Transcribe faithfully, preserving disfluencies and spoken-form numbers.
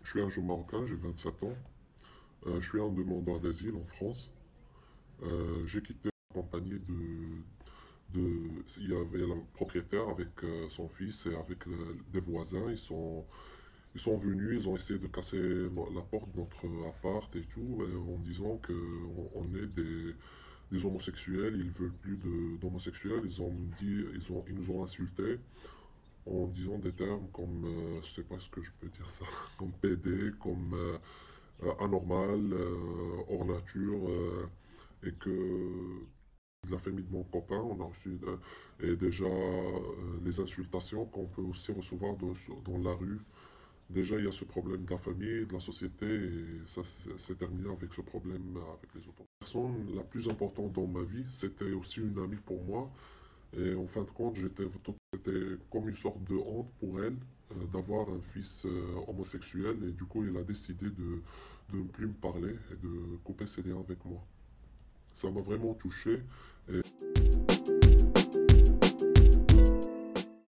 Je suis un jeune Marocain, j'ai vingt-sept ans. Euh, je suis un demandeur d'asile en France. Euh, j'ai quitté accompagné de, de... Il y avait le propriétaire avec euh, son fils et avec le- des voisins. Ils sont, ils sont venus, ils ont essayé de casser no- la porte de notre appart et tout, et en disant que on, on est des, des homosexuels. Ils veulent plus de- d'homosexuels. Ils ont dit, ils ont, ils nous ont insultés en disant des termes comme, euh, je sais pas ce que je peux dire ça, comme P D, comme euh, euh, anormal, euh, hors nature, euh, et que de la famille de mon copain, on a reçu euh, et déjà euh, les insultations qu'on peut aussi recevoir dans, dans la rue. Déjà, il y a ce problème de la famille, de la société, et ça s'est s'est terminé avec ce problème avec les autres. La personne la plus importante dans ma vie, c'était aussi une amie pour moi, et en fin de compte, j'étais, c'était comme une sorte de honte pour elle euh, d'avoir un fils euh, homosexuel, et du coup, elle a décidé de, de ne plus me parler et de couper ses liens avec moi. Ça m'a vraiment touché. Et